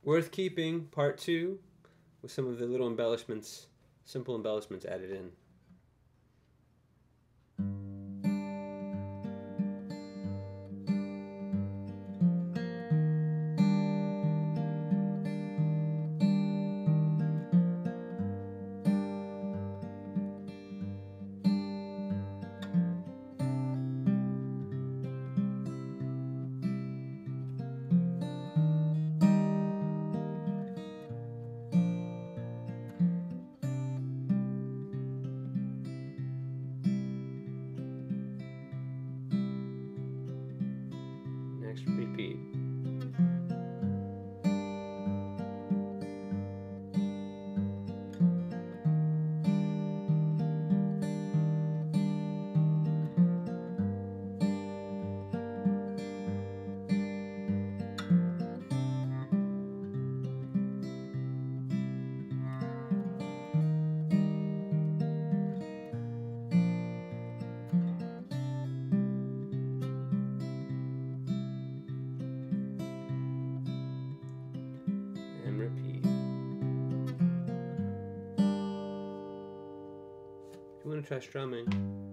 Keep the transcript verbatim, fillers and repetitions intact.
Worth Keeping, Part two, with some of the little embellishments, simple embellishments added in. Next, repeat. And repeat. If you want to try strumming,